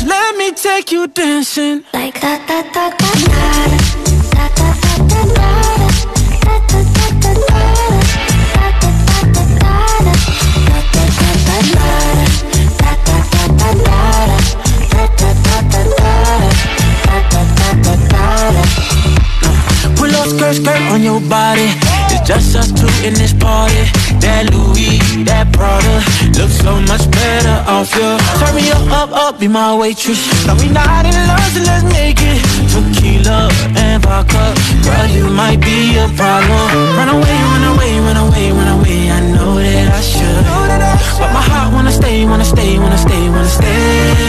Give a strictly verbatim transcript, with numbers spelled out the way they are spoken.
So let me take you dancing like da da da da da da da da da pull up skirt, skirt on your body. It's just us two in this party. That Louis, that Prada looks so much better off you. Turn me up, up, up, be my waitress. Now we not in love, so let's make it tequila and vodka. Girl, you might be a problem. Run away, run away, run away, run away. I know that I should, but my heart wanna stay, wanna stay, wanna stay, wanna stay.